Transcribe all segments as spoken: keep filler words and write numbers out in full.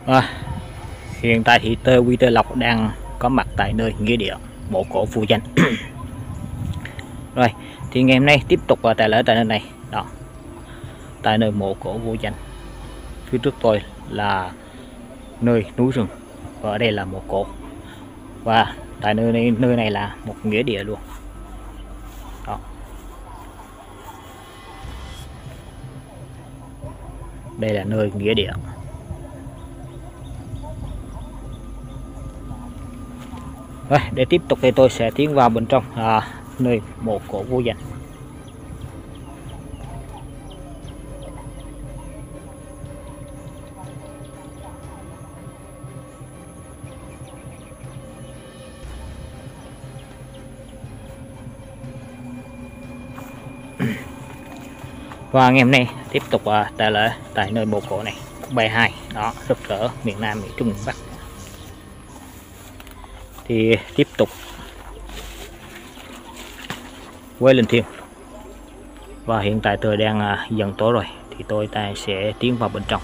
À, hiện tại thì tơ quy tơ lộc đang có mặt tại nơi nghĩa địa mộ cổ vô danh. Rồi thì ngày hôm nay tiếp tục vào tại lễ tại nơi này đó, tại nơi mộ cổ vô danh. Phía trước tôi là nơi núi rừng và ở đây là mộ cổ, và tại nơi này nơi này là một nghĩa địa luôn đó. Đây là nơi nghĩa địa. Rồi, để tiếp tục thì tôi sẽ tiến vào bên trong à, nơi mộ cổ vô danh. Và ngày hôm nay tiếp tục à, tại lễ tại nơi mộ cổ này bài hai đó, rực rỡ miền Nam, miền Trung, miền Bắc. Thì tiếp tục quay lên thiên, và hiện tại trời đang à, dần tối rồi thì tôi ta sẽ tiến vào bên trong.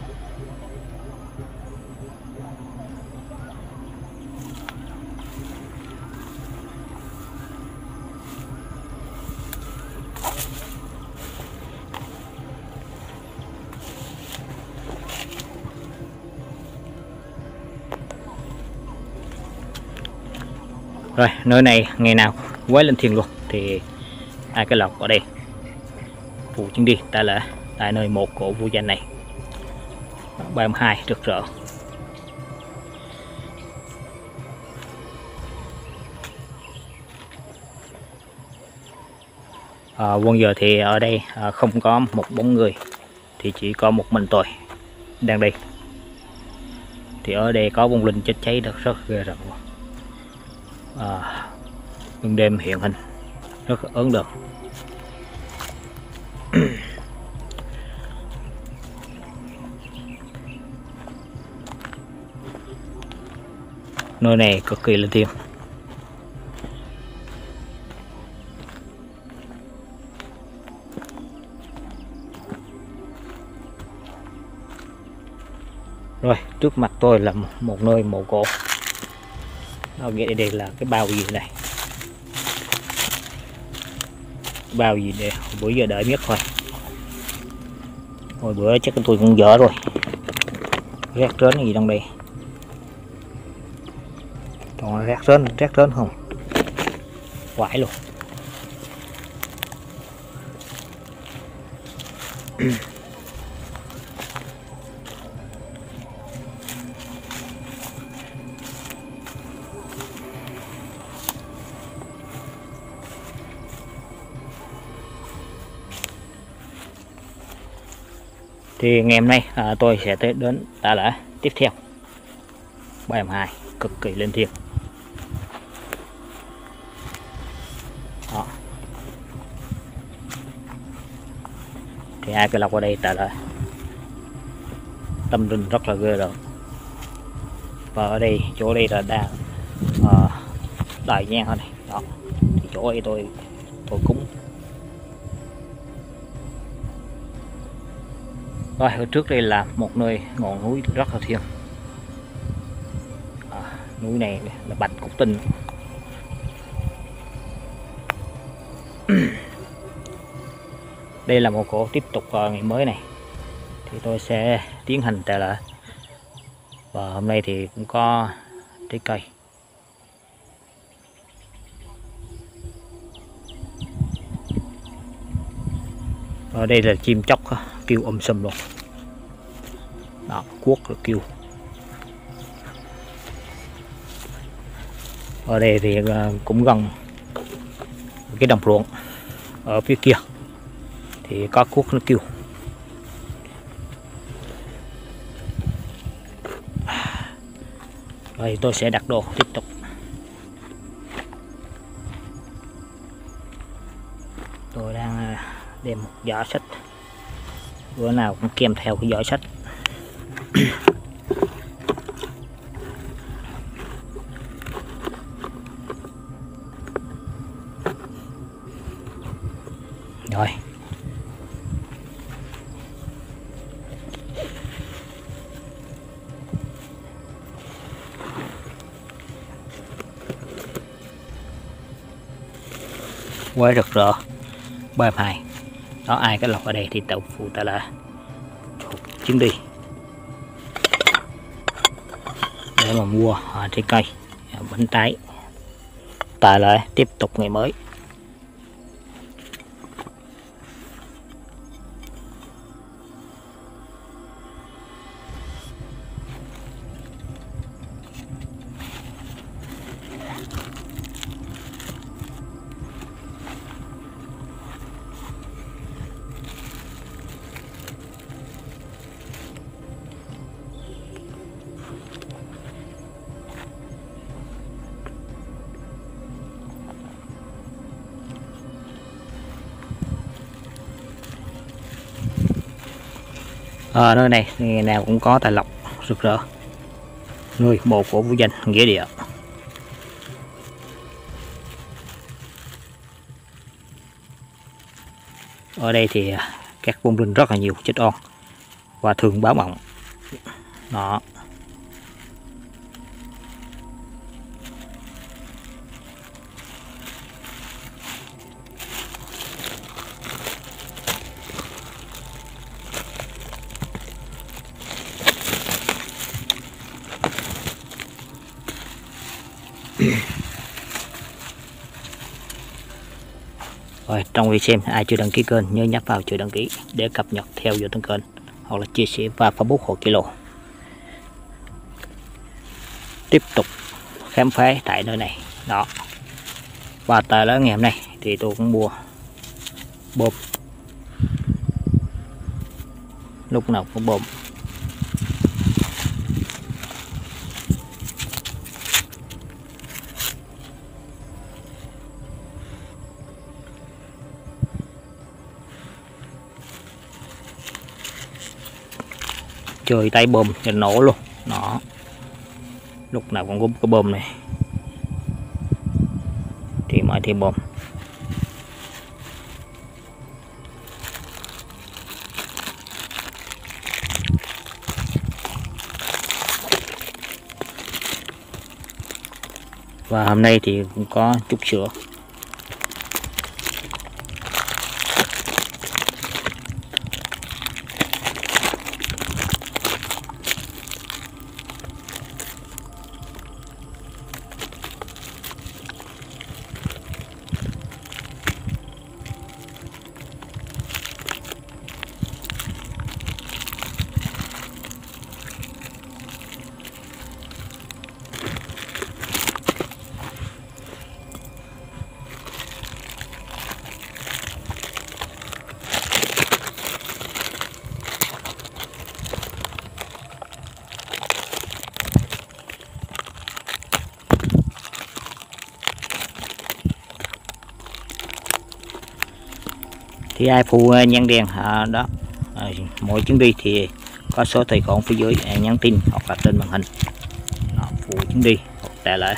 Rồi nơi này ngày nào quay lên thiên luôn, thì hai cái lọc ở đây phụ chuyến đi tại lễ tại nơi mộ cổ vô danh này ba mươi hai rực rỡ. À, quân giờ thì ở đây à, không có một bóng người, thì chỉ có một mình tôi đang đi. Thì ở đây có vong linh chết cháy rất rất ghê rợn. À, ban đêm hiện hình rất ấn tượng. Nơi này cực kỳ linh thiêng. Rồi trước mặt tôi là một nơi mộ cổ. Nó nghĩa đây là cái bao gì này, bao gì để bữa giờ đợi biết thôi. Hồi bữa chắc tôi cũng dở rồi, rác rến gì trong đây, còn rác rến rác rến không quải luôn. Thì ngày hôm nay à, tôi sẽ tới đến tại lễ tiếp theo ba mươi hai cực kỳ linh thiêng đó. Thì hai cái lọc ở đây tại lễ tâm linh rất là ghê rồi. Và ở đây chỗ đây là đang à, đài nhang thôi này đó. Thì chỗ đây tôi tôi cúng. Rồi ở trước đây là một nơi ngọn núi rất là thiêng. À, núi này là Bạch Cúc Tinh. Đây là một cổ tiếp tục vào ngày mới này, thì tôi sẽ tiến hành tại lễ. Và hôm nay thì cũng có trái cây. Ở đây là chim chóc kêu um sùm luôn đó, cuốc rồi kêu. Ở đây thì cũng gần cái đồng ruộng ở phía kia thì có cuốc nó kêu. Rồi tôi sẽ đặt đồ tiếp tục. Tôi đang đem một giỏ sách, bữa nào cũng kèm theo cái giỏ sách. Rồi quá rực rỡ ba ép hai. Đó, ai cái lọc ở đây thì tàu phụ ta là chuyến đi để mà mua à, trái cây à, bánh trái. Tại lại tiếp tục ngày mới. Ở nơi này ngày nào cũng có tài lộc rực rỡ. Nơi mộ cổ vô danh nghĩa địa. Ở đây thì các vong linh rất là nhiều chết oan và thường báo mộng. Đó. Rồi, trong video xem ai chưa đăng ký kênh nhớ nhấp vào chữ đăng ký để cập nhật theo dõi từng kênh hoặc là chia sẻ và Facebook hộ kilo. Tiếp tục khám phá tại nơi này. Đó. Và tại lớn ngày hôm nay thì tôi cũng mua bơm. Lúc nào cũng bơm. Chơi tay bơm thì nổ luôn. Đó. Lúc nào cũng có cái bơm này thì mới thêm bơm. Và hôm nay thì cũng có chút sữa. Thì ai phụ nhắn đèn à, đó à, mỗi chuyến đi thì có số tài khoản phía dưới à, nhắn tin hoặc là trên màn hình đó, phụ chuyến đi hoặc trả lại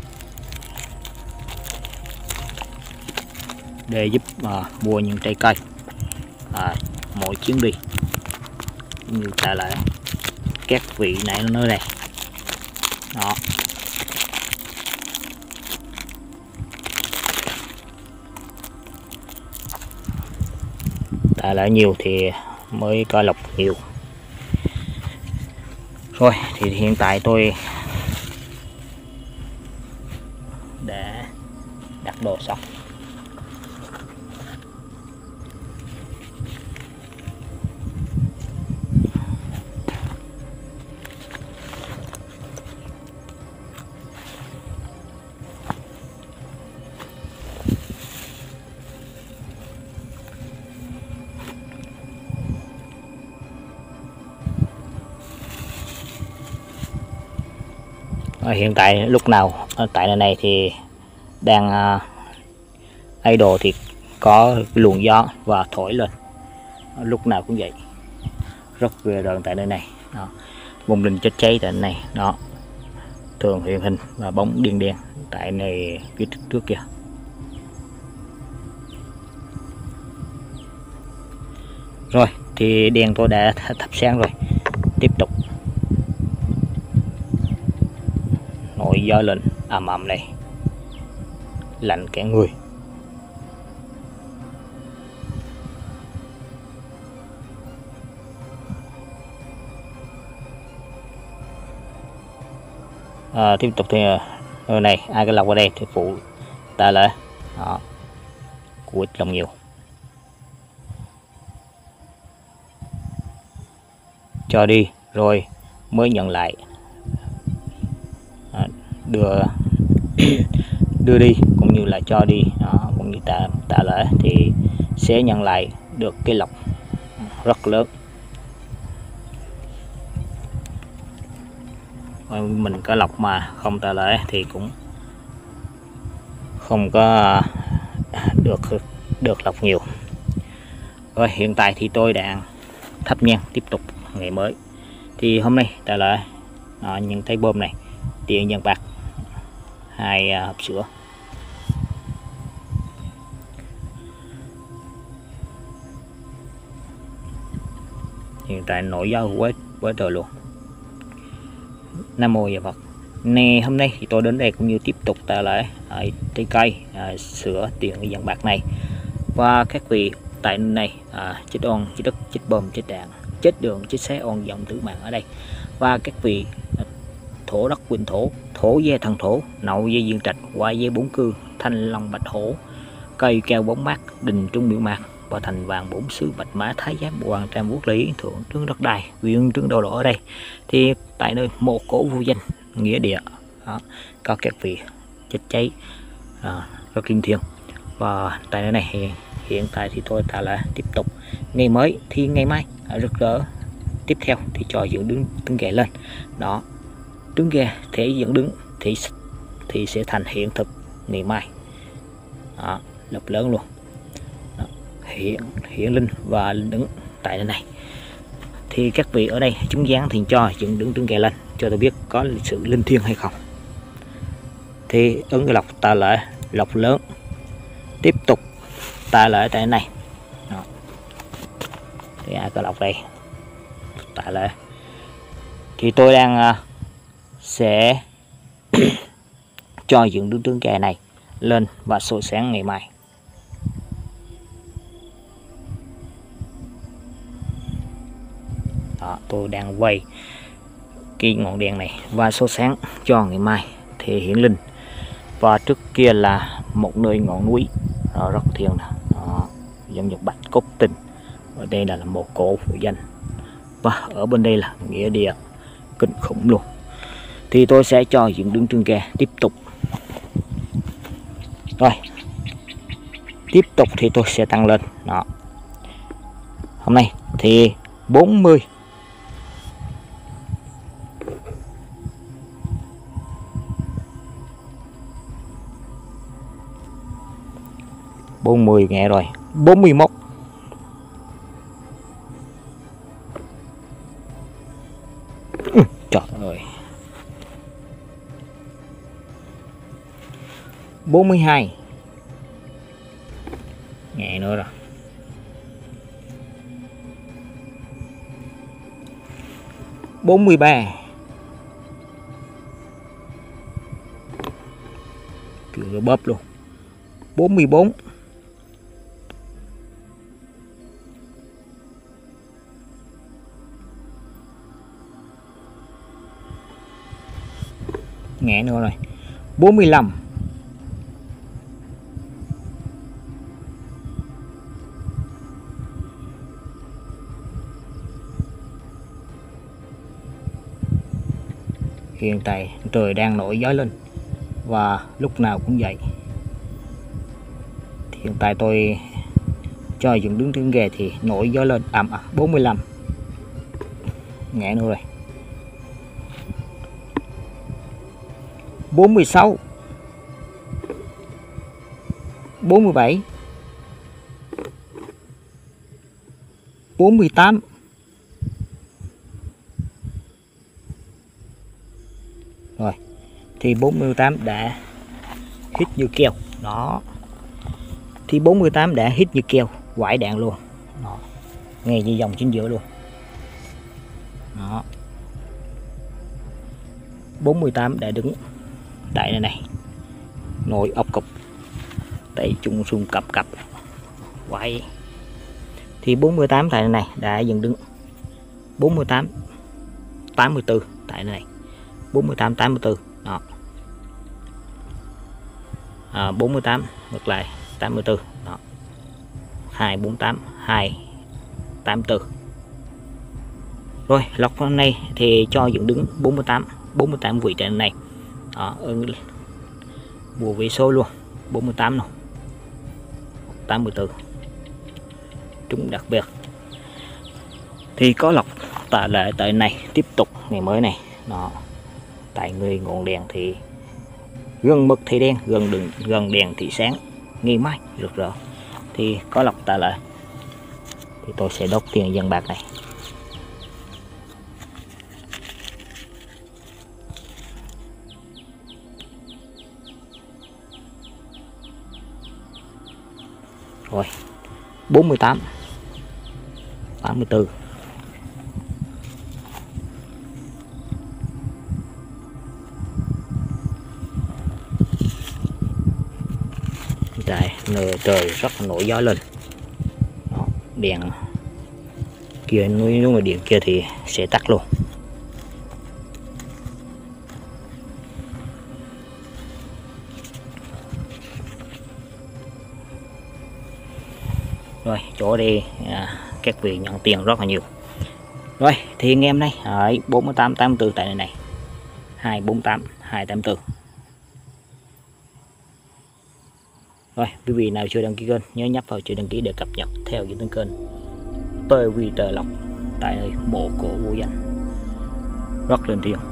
để giúp à, mua những trái cây à, mỗi chuyến đi như trả lại các vị này nơi này đó. Tại lại nhiều thì mới có lọc nhiều. Rồi thì hiện tại tôi đã đặt đồ xong. Hiện tại lúc nào tại nơi này thì đang uh, idle thì có luồng gió và thổi lên lúc nào cũng vậy, rất ghê rợn tại nơi này. Đó. Vùng linh chết cháy tại nơi này đó, thường hiện hình và bóng đen đen tại này phía trước, trước kia. Rồi thì đèn tôi đã thắp sáng rồi, tiếp tục nổi gió lên ầm ầm này, lạnh cả người. À, tiếp tục thì nơi này ai cái lọc ở đây thì phụ ta là đó, của ít lòng nhiều. Cho đi rồi mới nhận lại, à, đưa đưa đi cũng như là cho đi đó, cũng như ta ta lỡ thì sẽ nhận lại được cái lọc rất lớn. Mình có lọc mà không ta lỡ thì cũng không có được được lọc nhiều. Rồi hiện tại thì tôi đang thắp nhang tiếp tục ngày mới. Thì hôm nay ta là à, những thấy bơm này tiền nhân bạc hai à, hộp sữa. Hiện tại nổi gió quá quá trời luôn. Nam mô Phật. Nè hôm nay thì tôi đến đây cũng như tiếp tục ta lại à, trái cây à, sữa tiền dân bạc này. Và các vị tại này à, chết on chết đất chết bom chết đạn chết đường chết xé on dòng tử mạng ở đây. Và các vị à, thổ đất quỳnh thổ thổ dê thần thổ nậu dê dương trạch qua dê bốn cư thanh long bạch hổ cây keo bóng mát đình trung biểu mạc và thành vàng bốn xứ bạch mã thái giám hoàng trang quốc lý thượng trướng đất đai viên trướng đầu đỏ ở đây. Thì tại nơi mộ cổ vô danh nghĩa địa đó, có các vị chết cháy à, rất linh thiêng. Và tại nơi này hiện, hiện tại thì tôi ta là tiếp tục ngày mới thì ngày mai à, rất rỡ tiếp theo thì cho dựng đứng đứng ghè lên đó, đứng ghè thể dựng đứng thì thì sẽ thành hiện thực ngày mai đó, lập lớn luôn đó, hiện hiện linh và đứng tại nơi này. Thì các vị ở đây chúng dán thì cho dựng đứng đứng ghè lên cho tôi biết có sự linh thiêng hay không. Thì ứng cái lọc ta lại lọc lớn tiếp tục ta lại tại này đó. Thì ai có lọc đây tại lại thì tôi đang uh, sẽ cho dựng đứng tướng kè này lên và soi sáng ngày mai. Đó, tôi đang quay cái ngọn đèn này và soi sáng cho ngày mai thì hiển linh. Và trước kia là một nơi ngọn núi đó, rất thiêng đó, giống như bạch cốt tình. Ở đây là, là một cổ phụ danh và ở bên đây là nghĩa địa kinh khủng luôn. Thì tôi sẽ cho dựng đứng trên kè tiếp tục. Rồi tiếp tục thì tôi sẽ tăng lên đó. Hôm nay thì bốn mươi bốn mươi nghe rồi bốn mươi mốt ừ, trời ơi bốn mươi hai nghe nữa rồi bốn mươi ba kiểu bóp luôn bốn mươi bốn nghe nữa rồi bốn mươi lăm hiện tại trời đang nổi gió lên và lúc nào cũng vậy. Hiện tại tôi cho dựng đứng trên ghề thì nổi gió lên ẩm à, bốn mươi lăm nghe nữa rồi bốn mươi sáu bốn mươi bảy bốn mươi tám rồi thì bốn mươi tám đã hít như keo đó. Thì bốn mươi tám đã hít như keo quải đạn luôn đó. Nghe như dòng chính giữa luôn đó. bốn mươi tám đã đứng tại này này nồi ốc cục tay chung xung cặp cặp quay. Thì bốn mươi tám tại này đã dừng đứng bốn mươi tám tám mươi tư tại này bốn mươi tám tám mươi tư đó. à, bốn mươi tám ngược lại tám mươi tư đó. hai bốn tám hai tám tư. Rồi lọc hôm nay thì cho dựng đứng bốn mươi tám bốn mươi tám vị trên này đó, bùa vị số luôn bốn mươi tám nào tám mươi tư trúng đặc biệt. Thì có lọc tại lại tại này tiếp tục ngày mới này đó. Tại người ngọn đèn thì gần mực thì đen, gần đường gần đèn thì sáng, nghi mai rực rỡ. Thì có lọc tại lại thì tôi sẽ đốt tiền dân bạc này. Rồi bốn mươi tám tám mươi tư. Tại nơi trời rất là nổi gió lên đó, đèn kia nếu mà điện kia thì sẽ tắt luôn. Rồi chỗ đây à, các vị nhận tiền rất là nhiều. Rồi thì anh em này ở bốn mươi tám tám mươi tư tại này này hai bốn tám hai tám tư. Rồi quý vị nào chưa đăng ký kênh nhớ nhấp vào chữ đăng ký để cập nhật theo dõi kênh tê vê Lộc tại nơi bộ cổ vô danh rất lên tiếng.